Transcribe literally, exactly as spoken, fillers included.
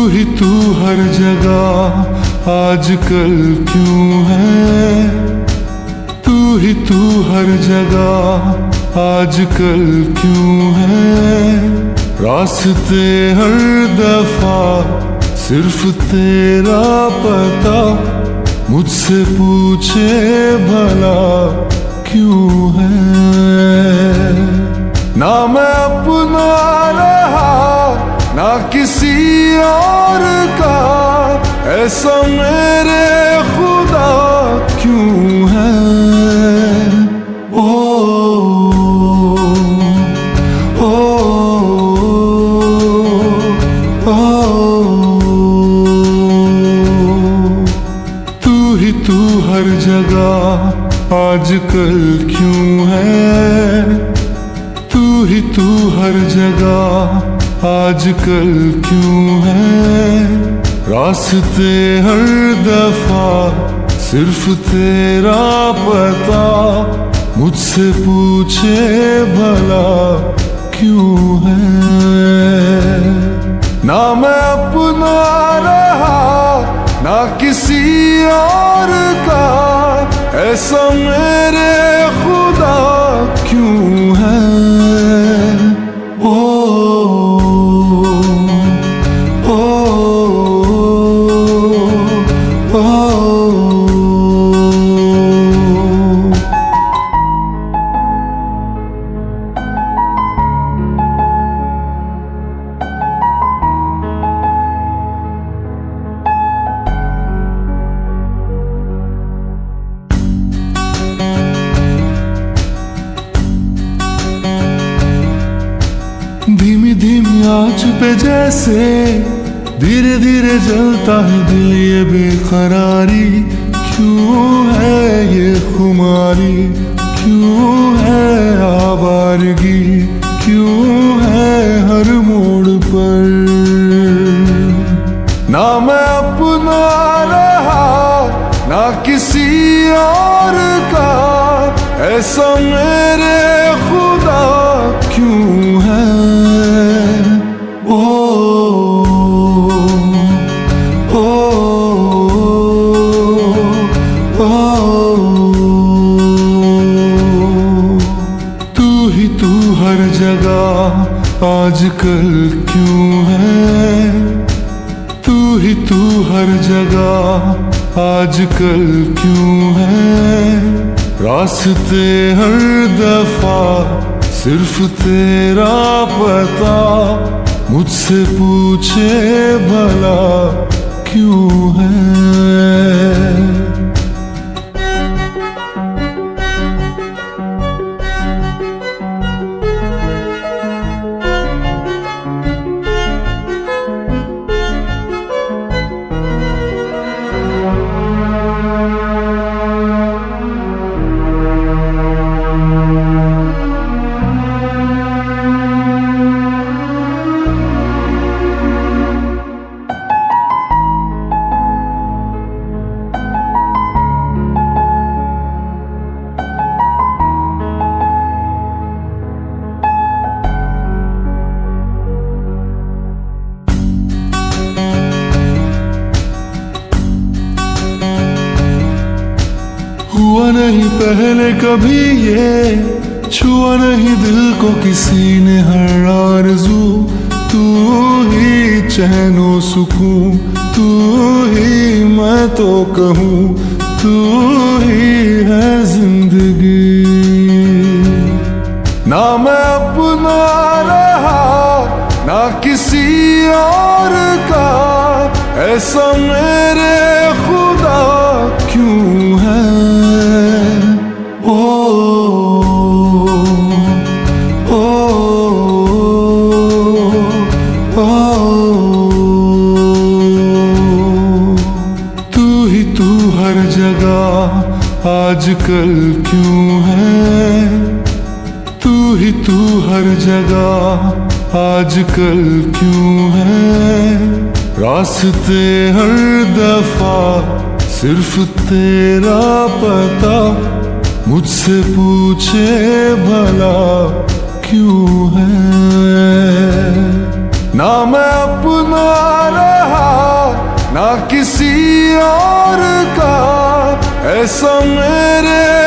ही तू हर जगह आजकल क्यों है, तू ही तू हर जगह आजकल क्यों है। रास्ते हर दफा सिर्फ तेरा पता, मुझसे पूछे भला क्यों है। ना मैं अपना रहा ना किसी और का, ऐसा मेरे खुदा क्यों है। ओ ओ ओ तू ही तू हर जगह आजकल क्यों है, तू ही तू हर जगह आजकल क्यों है। रास्ते हर दफा सिर्फ तेरा पता, मुझसे पूछे भला क्यों है। ना मैं अपना रहा ना किसी और का, ऐसा मेरे खुदा क्यों है। ओ आँच पे जैसे धीरे धीरे जलता है दिल, ये बेकरारी क्यों है, ये खुमारी क्यों है, आवारगी क्यों है हर मोड़ पर। ना मैं अपना रहा ना किसी और का, ऐसा मेरे खुदा क्यों है। ओ ओ ओ तू ही तू हर जगह आजकल क्यों है, तू ही तू हर जगह आजकल क्यों है। रास्ते हर दफा सिर्फ तेरा पता, मुझसे पूछे भला क्यों है। हुआ नहीं पहले कभी ये, छुआ नहीं दिल को किसी ने हर आरज़ू। तू ही चैनो सुकून, तू ही मैं तो कहूँ, तू ही है जिंदगी। ना मैं अपना रहा ना किसी और का, ऐसा मेरे खुदा क्यों है। ओ ओ ओ तू ही तू हर जगह आजकल क्यों है, तू ही तू हर जगह आजकल क्यों है। रास्ते हर दफा सिर्फ तेरा पता, मुझसे पूछे भला क्यों है। ना मैं अपना रहा ना किसी और का, ऐसा मेरे